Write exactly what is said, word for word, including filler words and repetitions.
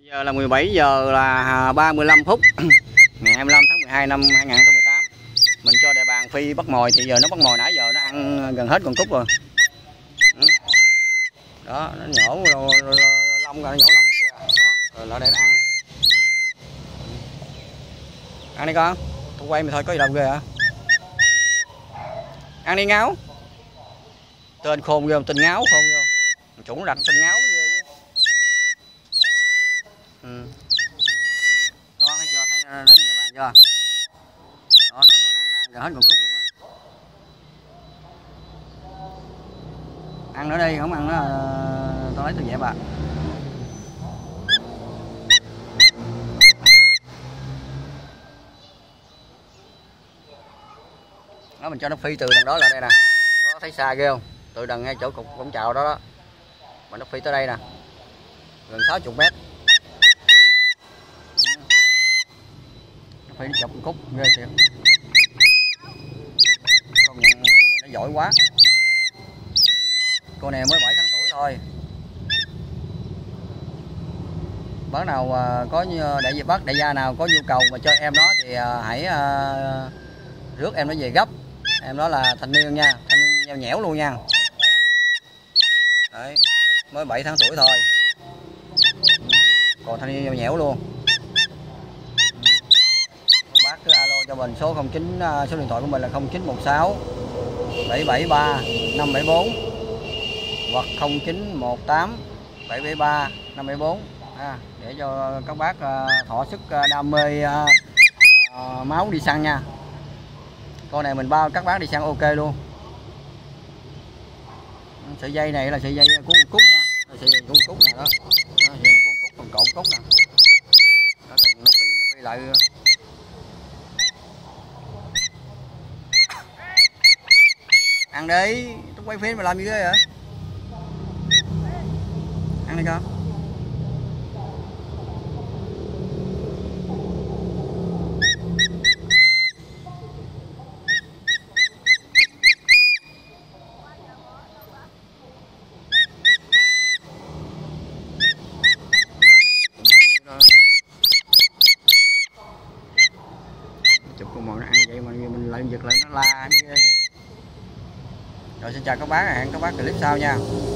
Giờ là mười bảy giờ là ba mươi lăm phút ngày hai mươi lăm tháng mười hai năm hai nghìn không trăm mười tám. Mình cho đại bàng Phi bắt mồi thì giờ nó bắt mồi nãy giờ nó ăn gần hết con cúc rồi. Đó, nó nhổ rồi, rồi, rồi, lông ra, nó nhổ lông kia. Đó, rồi lại để nó ăn. Ăn đi con. Tôi quay mày thôi có gì đâu ghê hả? Ăn đi Ngáo. Tên khôn ghê không? Tên Ngáo khôn ghê không? Chủ nó đặt tên Ngáo ghê chứ. Ừ. Đó thấy chưa? Thấy nó đại bàng chưa? Đó, nó, nó ăn nó ăn gần hết con cúc luôn mà. Ăn nữa đi, không ăn nó tao lấy tôi dẹp à. Đó, mình cho nó phi từ đằng đó lại đây nè. Đó, thấy xa ghê không? Từ đằng ngay chỗ cục cổng chào đó đó. Mà nó phi tới đây nè. Gần sáu mươi mét. Nó phi nó chọc con cúc ghê thiệt. Con nhận con này nó giỏi quá. Con này mới bảy tháng tuổi thôi. Bác nào có đại bác đại gia nào có nhu cầu mà cho em nó thì hãy rước em nó về gấp. Em đó là thanh niên nha, thanh niên nheo nhẽo luôn nha. Đấy, mới bảy tháng tuổi thôi. Còn thanh niên nheo nhẽo luôn. Bác cứ alo cho mình số không chín, số điện thoại của mình là không chín một sáu bảy bảy ba năm bảy bốn hoặc không chín một tám bảy bảy ba năm bảy bốn à, để cho các bác uh, thỏa sức uh, đam mê uh, uh, máu đi săn nha. Con này mình bao các bác đi săn ok luôn. Sợi dây này là sợi dây của con cúc nha, sợi dây của con cúc này đó, đó sợi dây của con cúc, còn cột cúc nè. Đó, còn nó phi nó phi lại. Ăn đi, tôi quay phim mà làm gì thế vậy? Ăn đi con. Chụp con mồi nó ăn vậy mà mình lại giật lại nó la như vậy. Rồi xin chào các bác, hẹn các bác clip sau nha.